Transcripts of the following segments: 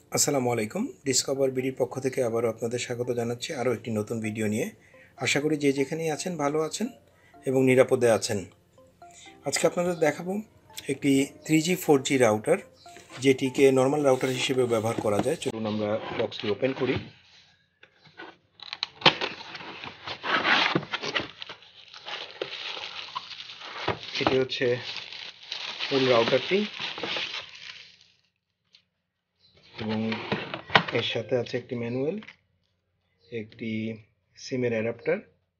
আসসালামু আলাইকুম। ডিসকভার বিডির পক্ষ থেকে আবারও আপনাদের স্বাগত জানাচ্ছি আরও একটি নতুন ভিডিও নিয়ে। আশা করি যে যেখানেই আছেন ভালো আছেন এবং নিরাপদে আছেন। আজকে আপনাদের দেখাবো একটি 3G 4G রাউটার, যেটিকে নর্মাল রাউটার হিসেবে ব্যবহার করা যায়। চলুন আমরা বক্সটি ওপেন করি। এটি হচ্ছে মূল রাউটারটি এবং এর সাথে আছে একটি ম্যানুয়াল, একটি সিমের অ্যাডাপ্টার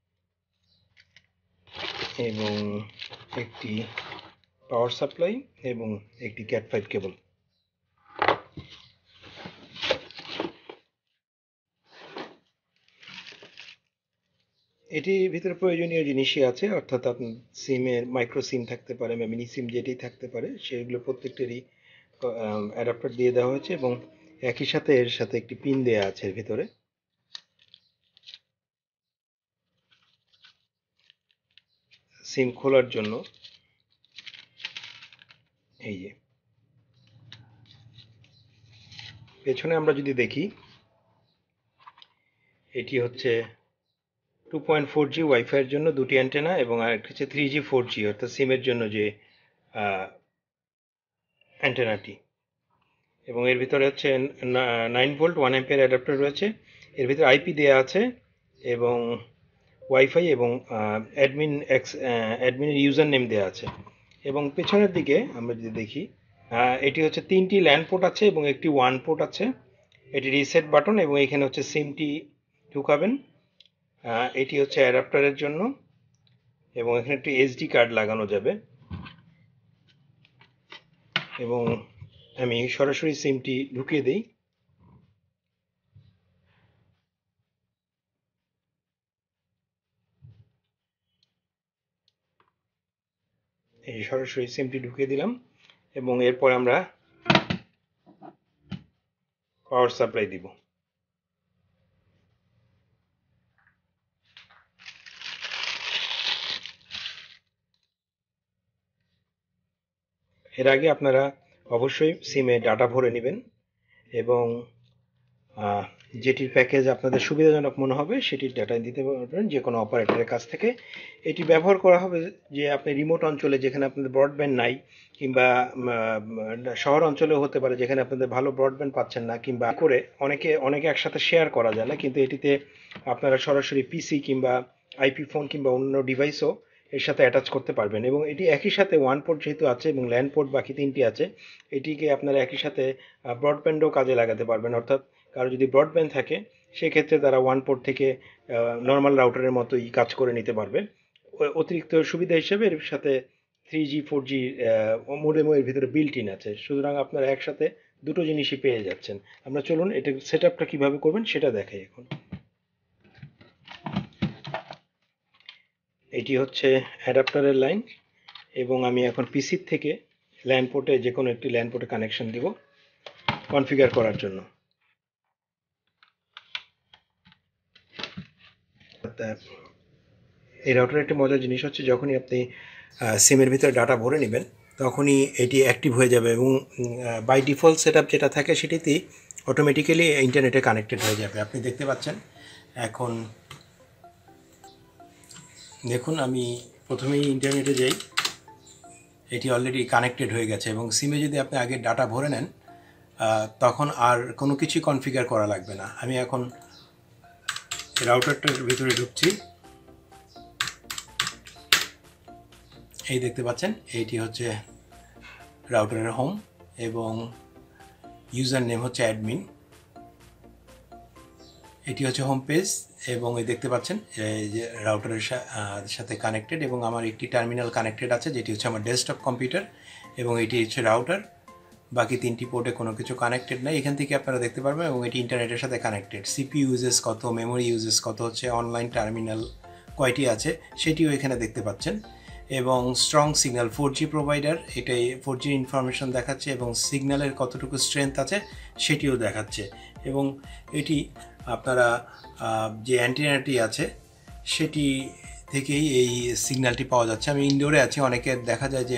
এবং একটি পাওয়ার সাপ্লাই এবং একটি ক্যাট 5 কেবল। এটির ভিতরে প্রয়োজনীয় জিনিসই আছে, অর্থাৎ আপনার সিমের মাইক্রো সিম থাকতে পারে বা মিনি সিম যেটি থাকতে পারে, সেগুলো প্রত্যেকটারই অ্যাডাপ্টার দিয়ে দেওয়া হয়েছে এবং একই সাথে এর সাথে একটি পিন দেওয়া আছে এর ভিতরে। সিম খোলার জন্য এই যে পেছনে আমরা যদি দেখি, এটি হচ্ছে 2.4G ওয়াইফাইয়ের জন্য দুটি অ্যান্টেনা এবং আরেকটি হচ্ছে 3G 4G অর্থাৎ সিমের জন্য যে অ্যান্টেনাটি, এবং এর ভিতরে হচ্ছে 9 ভোল্ট 1 অ্যাম্পিয়ার অ্যাডাপ্টার রয়েছে। এর ভিতরে আইপি দেওয়া আছে এবং ওয়াইফাই এবং অ্যাডমিনের ইউজার নেম দেওয়া আছে। এবং পেছনের দিকে আমরা যদি দেখি, এটি হচ্ছে 3টি ল্যান্ড পোর্ট আছে এবং একটি ওয়ান পোর্ট আছে। এটি রিসেট বাটন এবং এখানে হচ্ছে সিমটি ঢুকাবেন। এটি হচ্ছে অ্যাডাপ্টারের জন্য এবং এখানে একটি এসডি কার্ড লাগানো যাবে। এবং আমি সরাসরি সিমটি ঢুকিয়ে দিই। এই সরাসরি সিমটি ঢুকিয়ে দিলাম এবং এরপর আমরা পাওয়ার সাপ্লাই দিব। এর আগে আপনারা অবশ্যই সিমে ডাটা ভরে নেবেন এবং যেটির প্যাকেজ আপনাদের সুবিধাজনক মনে হবে সেটির ডাটা দিতে পারবেন যে কোনো অপারেটরের কাছ থেকে। এটি ব্যবহার করা হবে যে আপনি রিমোট অঞ্চলে, যেখানে আপনাদের ব্রডব্যান্ড নাই, কিংবা শহর অঞ্চলেও হতে পারে যেখানে আপনাদের ভালো ব্রডব্যান্ড পাচ্ছেন না, কিংবা করে অনেকে একসাথে শেয়ার করা যায় না, কিন্তু এটিতে আপনারা সরাসরি পিসি কিংবা আইপি ফোন কিংবা অন্য ডিভাইসও এর সাথে অ্যাটাচ করতে পারবেন। এবং এটি একই সাথে ওয়ান পোর্ট যেহেতু আছে এবং ল্যান্ড পোর্ট বাকি 3টি আছে, এটিকে আপনারা একই সাথে ব্রডব্যান্ডও কাজে লাগাতে পারবেন। অর্থাৎ কারো যদি ব্রডব্যান্ড থাকে সেক্ষেত্রে তারা ওয়ান পোর্ট থেকে নর্মাল রাউটারের মতোই কাজ করে নিতে পারবে। অতিরিক্ত সুবিধা হিসেবে এর সাথে 3G 4G মোডেমও এর ভিতরে বিল্ট ইন আছে, সুতরাং আপনারা একসাথে দুটো জিনিসই পেয়ে যাচ্ছেন। আমরা চলুন এটা সেট আপটা কীভাবে করবেন সেটা দেখাই এখন। এটি হচ্ছে অ্যাডাপ্টারের লাইন এবং আমি এখন পিসির থেকে ল্যান্ড পোর্টে যে কোনো একটি ল্যান্ড পোর্টে কানেকশন দিব কনফিগার করার জন্য। এই রাউটারের একটি মজার জিনিস হচ্ছে, যখনই আপনি সিমের ভিতরে ডাটা ভরে নেবেন তখনই এটি অ্যাক্টিভ হয়ে যাবে এবং বাই ডিফল্ট সেট আপ যেটা থাকে সেটিতেই অটোমেটিক্যালি ইন্টারনেটে কানেক্টেড হয়ে যাবে। আপনি দেখতে পাচ্ছেন এখন। দেখুন, আমি প্রথমেই ইন্টারনেটে যাই, এটি অলরেডি কানেক্টেড হয়ে গেছে এবং সিমে যদি আপনি আগে ডাটা ভরে নেন তখন আর কোনো কিছুই কনফিগার করা লাগবে না। আমি এখন রাউটারটার ভিতরে ঢুকছি। এই দেখতে পাচ্ছেন, এইটি হচ্ছে রাউটারের হোম এবং ইউজার নেম হচ্ছে অ্যাডমিন। এটি হচ্ছে হোম পেজ এবং এই দেখতে পাচ্ছেন এই যে রাউটারের সাথে কানেক্টেড এবং আমার একটি টার্মিনাল কানেক্টেড আছে যেটি হচ্ছে আমার ডেস্কটপ কম্পিউটার এবং এটি হচ্ছে রাউটার। বাকি 3টি পোর্টে কোনো কিছু কানেক্টেড নেই, এখান থেকে আপনারা দেখতে পারবেন। এবং এটি ইন্টারনেটের সাথে কানেক্টেড। সিপি ইউজেস কত, মেমোরি ইউজেস কত হচ্ছে, অনলাইন টার্মিনাল কয়টি আছে সেটিও এখানে দেখতে পাচ্ছেন। এবং স্ট্রং সিগন্যাল 4G প্রোভাইডার, এটাই 4G ইনফরমেশন দেখাচ্ছে এবং সিগন্যালের কতটুকু স্ট্রেংথ আছে সেটিও দেখাচ্ছে। এবং এটি আপনারা যে অ্যান্টেনাটি আছে সেটি থেকেই এই সিগন্যালটি পাওয়া যাচ্ছে। আমি ইনডোরে আছি, অনেকের দেখা যায় যে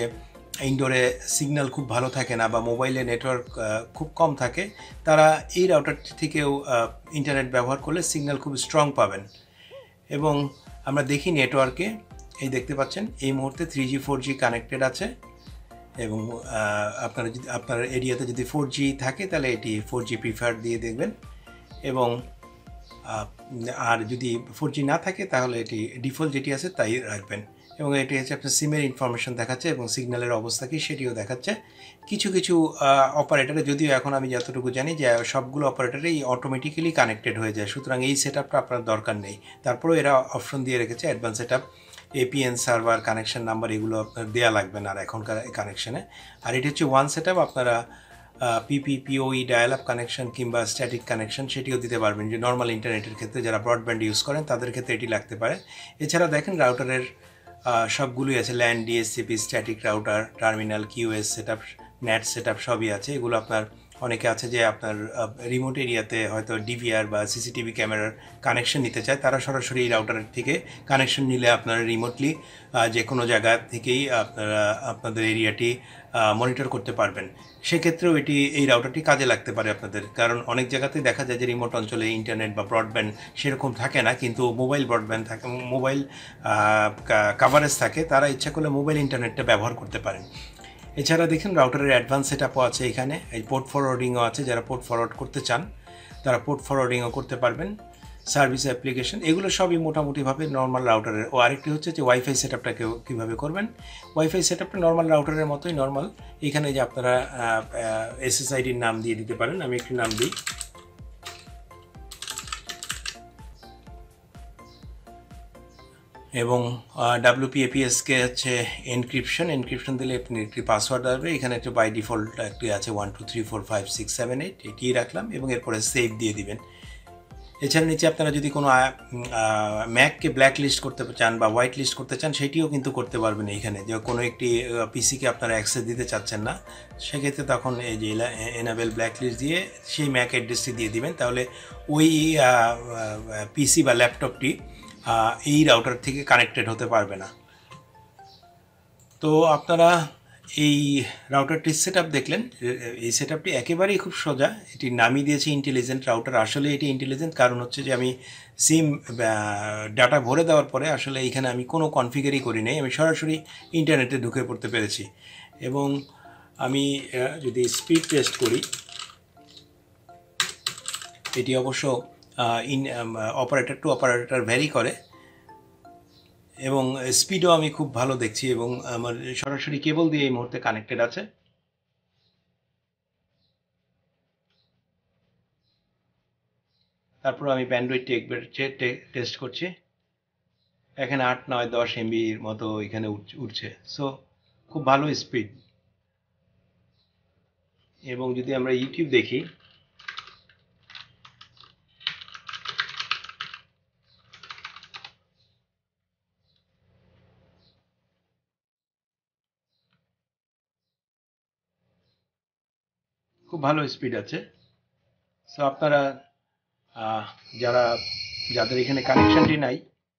ইনডোরে সিগন্যাল খুব ভালো থাকে না বা মোবাইলে নেটওয়ার্ক খুব কম থাকে, তারা এই রাউটারটি থেকেও ইন্টারনেট ব্যবহার করলে সিগন্যাল খুব স্ট্রং পাবেন। এবং আমরা দেখি নেটওয়ার্কে, এই দেখতে পাচ্ছেন এই মুহূর্তে 3G 4G কানেক্টেড আছে। এবং আপনারা যদি আপনার এরিয়াতে যদি 4G থাকে তাহলে এটি 4G প্রিফার দিয়ে দেখবেন, এবং আর যদি 4G না থাকে তাহলে এটি ডিফল্ট যেটি আছে তাই রাখবেন। এবং এটি হচ্ছে আপনার সিমের ইনফরমেশন দেখাচ্ছে এবং সিগন্যালের অবস্থা কি সেটিও দেখাচ্ছে। কিছু কিছু অপারেটরে, যদিও এখন আমি যতটুকু জানি যে সবগুলো অপারেটরেই অটোমেটিক্যালি কানেক্টেড হয়ে যায়, সুতরাং এই সেট আপটা আপনার দরকার নেই। তারপরেও এরা অপশন দিয়ে রেখেছে advance set up, APN server, connection number, এগুলো আপনার দেওয়া লাগবে না আর এখনকার কানেকশানে। আর এটি হচ্ছে ওয়ান সেট আপ, আপনারা পিপিপিওই ডায়াল আপ কানেকশন কিংবা স্ট্যাটিক কানেকশন সেটিও দিতে পারবেন, যে নর্মাল ইন্টারনেটের ক্ষেত্রে যারা ব্রডব্যান্ড ইউজ করেন তাদের ক্ষেত্রে এটি লাগতে পারে। এছাড়া দেখেন রাউটারের সবগুলোই আছে, LAN, DHCP, static router, terminal, QoS set up, net set up সবই আছে। এগুলো আপনার অনেকে আছে যে আপনার রিমোট এরিয়াতে হয়তো ডিভিআর বা সিসিটিভি ক্যামেরার কানেকশন নিতে চায়, তারা সরাসরি এই রাউটারের থেকে কানেকশন নিলে আপনারা রিমোটলি যে কোনো জায়গা থেকেই আপনারা আপনাদের এরিয়াটি মনিটর করতে পারবেন। সেক্ষেত্রেও এই রাউটারটি কাজে লাগতে পারে আপনাদের, কারণ অনেক জায়গাতেই দেখা যায় যে রিমোট অঞ্চলে ইন্টারনেট বা ব্রডব্যান্ড সেরকম থাকে না, কিন্তু মোবাইল ব্রডব্যান্ড থাকে, মোবাইল কাভারেজ থাকে, তারা ইচ্ছা করলে মোবাইল ইন্টারনেটটা ব্যবহার করতে পারেন। এছাড়া দেখেন রাউটারের অ্যাডভান্স সেট আপও আছে এখানে, এই পোর্ট ফরওয়ার্ডিংও আছে, যারা পোর্ট ফরওয়ার্ড করতে চান তারা পোর্ট ফরওয়ার্ডিংও করতে পারবেন। সার্ভিস অ্যাপ্লিকেশন, এগুলো সবই মোটামুটিভাবে নর্মাল রাউটারের। ও আরেকটি হচ্ছে যে ওয়াইফাই সেট আপটা কীভাবে করবেন। ওয়াইফাই সেট আপটা নর্মাল রাউটারের মতোই নর্মাল। এখানে যে আপনারা এসএসআইডির নাম দিয়ে দিতে পারেন, আমি একটি নাম দিই, এবং WPAPSকে হচ্ছে এনক্রিপশন দিলে আপনি একটি পাসওয়ার্ড আসবে। এখানে একটা বাই ডিফল্ট একটি আছে 1 2 3 4 5 6 7 8, এটি রাখলাম এবং এরপরে সেভ দিয়ে দিবেন। এছাড়া নিচে আপনারা যদি কোনো ম্যাককে ব্ল্যাক লিস্ট করতে চান বা হোয়াইট লিস্ট করতে চান সেটিও কিন্তু করতে পারবেন এইখানে, যে কোনো একটি পিসিকে আপনারা অ্যাক্সেস দিতে চাচ্ছেন না, সেক্ষেত্রে তখন এই যে এনাবেল ব্ল্যাক লিস্ট দিয়ে সেই ম্যাক অ্যাড্রেসটি দিয়ে দিবেন, তাহলে ওই পিসি বা ল্যাপটপটি এই রাউটার থেকে কানেক্টেড হতে পারবে না। তো আপনারা এই রাউটারটির সেট আপ দেখলেন। এই সেট আপটি একেবারেই খুব সোজা, এটি নামই দিয়েছে ইন্টেলিজেন্ট রাউটার। আসলে এটি ইন্টেলিজেন্ট কারণ হচ্ছে যে আমি সিম ডাটা ভরে দেওয়ার পরে আসলে এইখানে আমি কোনো কনফিগারই করি নাই, আমি সরাসরি ইন্টারনেটে ঢুকে পড়তে পেরেছি। এবং আমি যদি স্পিড টেস্ট করি, এটি অবশ্য অপারেটর টু অপারেটর ভ্যারি করে, এবং স্পিডও আমি খুব ভালো দেখছি, এবং আমার সরাসরি কেবল দিয়ে এই মুহূর্তে কানেক্টেড আছে। তারপর আমি ব্যান্ডউইথটি একবার টেস্ট করছি, এখানে 8 9 10 MBর মতো এখানে উঠছে, সো খুব ভালো স্পিড। এবং যদি আমরা ইউটিউব দেখি, খুব ভালো স্পিড আছে। সো আপনারা যাদের এখানে কানেকশনটি নাই,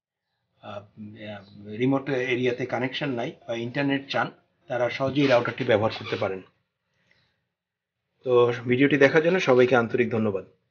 রিমোট এরিয়াতে কানেকশন নাই বা ইন্টারনেট চান, তারা সহজেই রাউটারটি ব্যবহার করতে পারেন। তো ভিডিওটি দেখার জন্য সবাইকে আন্তরিক ধন্যবাদ।